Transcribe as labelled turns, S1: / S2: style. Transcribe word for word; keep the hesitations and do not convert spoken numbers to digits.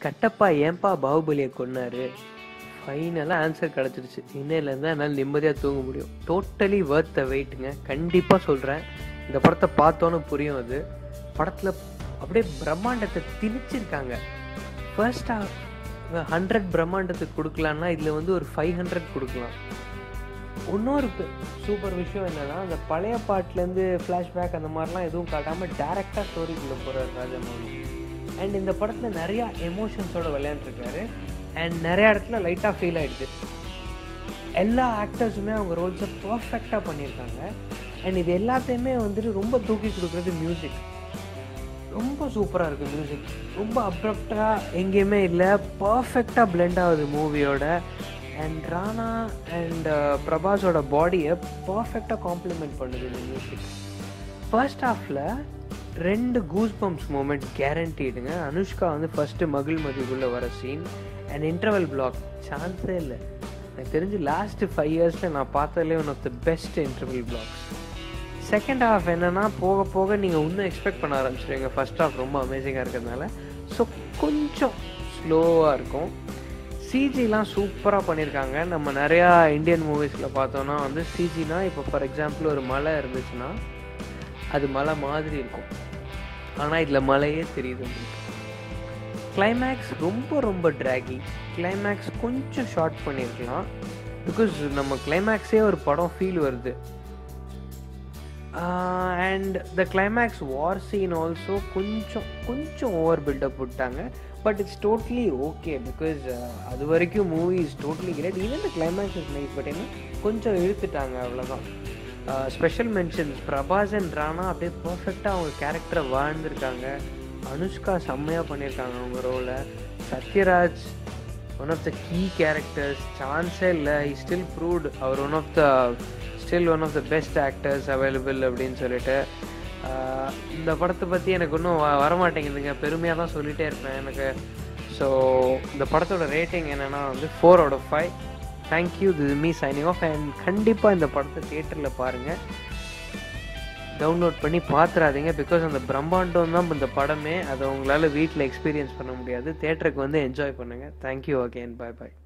S1: கட்டப்பா ஏன்பா பாகுபலியை கொன்னாரு? ஃபைனலாக ஆன்சர் கிடச்சிருச்சு. இன்னையிலேருந்து என்னால் நிம்மதியாக தூங்க முடியும். டோட்டலி வர்த் த வெயிட்டுங்க. கண்டிப்பாக சொல்கிறேன். இந்த படத்தை பார்த்தோன்னு புரியும். அது படத்தில் அப்படியே பிரம்மாண்டத்தை திணிச்சிருக்காங்க. ஃபர்ஸ்ட் ஹாஃப் ஹண்ட்ரட் பிரம்மாண்டத்துக்கு கொடுக்கலான்னா இதில் வந்து ஒரு ஃபைவ் ஹண்ட்ரட் கொடுக்கலாம். இன்னொரு சூப்பர் விஷயம் என்னென்னா, அந்த பழைய பாட்டிலேருந்து ஃப்ளாஷ்பேக் அந்த மாதிரிலாம் எதுவும் காட்டாமல் டேரெக்டாக ஸ்டோரிக்குள்ளே போகிறார் ராஜமௌலி. அண்ட் இந்த படத்தில் நிறையா எமோஷன்ஸோடு விளையாண்டுருக்காரு. அண்ட் நிறையா இடத்துல லைட்டாக ஃபீல் ஆகிடுது. எல்லா ஆக்டர்ஸுமே அவங்க ரோல்ஸை பர்ஃபெக்டாக பண்ணியிருக்காங்க. அண்ட் இது எல்லாத்தையுமே வந்துட்டு ரொம்ப தூக்கி கொடுக்குறது மியூசிக். ரொம்ப சூப்பராக இருக்குது மியூசிக். ரொம்ப அப்ரப்டாக எங்கேயுமே இல்லை, பர்ஃபெக்டாக பிளெண்ட் ஆகுது மூவியோட. அண்ட் ராணா அண்ட் பிரபாஸோட பாடியை பர்ஃபெக்டாக காம்ப்ளிமெண்ட் பண்ணுது இந்த மியூசிக். ஃபர்ஸ்ட் ஹாஃபில் ரெண்டு கூஸ் பம்ப்ஸ் மூமெண்ட் கேரண்டீடுங்க. அனுஷ்கா வந்து ஃபஸ்ட்டு மகிழ் மதிக்குள்ளே வர சீன் அண்ட் இன்டர்வல் பிளாக் சான்ஸே இல்லை. எனக்கு தெரிஞ்சு லாஸ்ட்டு ஃபைவ் இயர்ஸில் நான் பார்த்ததுலேயே one of the best interval blocks. Second half என்னென்னா, போக போக நீங்கள் இன்னும் எக்ஸ்பெக்ட் பண்ண ஆரம்பிச்சிடுவீங்க. ஃபர்ஸ்ட் ஹாஃப் ரொம்ப அமேசிங்காக இருக்கிறதுனால. ஸோ கொஞ்சம் ஸ்லோவாக இருக்கும். சிஜிலாம் சூப்பராக பண்ணியிருக்காங்க. நம்ம நிறையா இந்தியன் மூவிஸில் பார்த்தோன்னா வந்து சிஜினா இப்போ ஃபார் எக்ஸாம்பிள் ஒரு மலை இருந்துச்சுன்னா அது மலை மாதிரி இருக்கும். ஆனால் இதில் மலையே தெரியுது. கிளைமேக்ஸ் ரொம்ப ரொம்ப ட்ராகி. கிளைமேக்ஸ் கொஞ்சம் ஷார்ட் பண்ணியிருக்கலாம். பிகாஸ் நம்ம கிளைமேக்ஸே ஒரு படம் ஃபீல் வருது. And the climax war scene also கொஞ்சம் கொஞ்சம் ஓவர் பில்டப் விட்டாங்க. But it's totally okay. Because அது வரைக்கும் movie is totally great. Even the climax is nice. But என்ன கொஞ்சம் இழுத்துட்டாங்க, அவ்வளோதான். Special mentions Prabhas and Rana அப்படியே பர்ஃபெக்டாக அவங்க கேரக்டரை வாழ்ந்துருக்காங்க. அனுஷ்கா செம்மையாக பண்ணியிருக்காங்க அவங்க ரோலை. Sathyaraj one of the key characters, சான்ஸே இல்லை. ஹி ஸ்டில் ப்ரூவ்ட் அவர் one of the still one of the best actors available அப்படின்னு சொல்லிட்டு. இந்த படத்தை பற்றி எனக்கு இன்னும் வ வரமாட்டேங்குதுங்க. பெருமையாக தான் சொல்லிகிட்டே இருப்பேன் எனக்கு. ஸோ இந்த படத்தோட ரேட்டிங் என்னென்னா வந்து four out of five. Thank you. This me signing off. And கண்டிப்பாக இந்த படத்தை தியேட்டரில் பாருங்கள். டவுன்லோட் பண்ணி பார்த்துறாதீங்க. பிகாஸ் அந்த பிரம்மாண்டம் தான் இந்த படமே. அதை உங்களால் வீட்டில் எக்ஸ்பீரியன்ஸ் பண்ண முடியாது. தியேட்டருக்கு வந்து என்ஜாய் பண்ணுங்கள். Thank you again. பாய் பாய்.